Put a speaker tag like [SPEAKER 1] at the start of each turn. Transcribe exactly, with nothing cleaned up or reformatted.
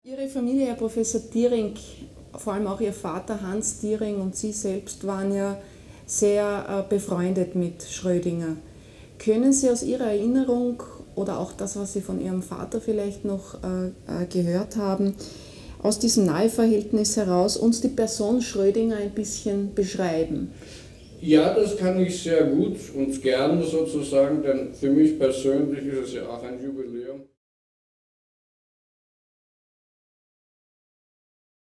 [SPEAKER 1] Ihre Familie, Herr Professor Thierring, vor allem auch Ihr Vater Hans Thierring und Sie selbst waren ja sehr äh, befreundet mit Schrödinger. Können Sie aus Ihrer Erinnerung oder auch das, was Sie von Ihrem Vater vielleicht noch äh, äh, gehört haben, aus diesem Naheverhältnis heraus uns die Person Schrödinger ein bisschen beschreiben?
[SPEAKER 2] Ja, das kann ich sehr gut und gerne sozusagen, denn für mich persönlich ist es ja auch ein Jubiläum.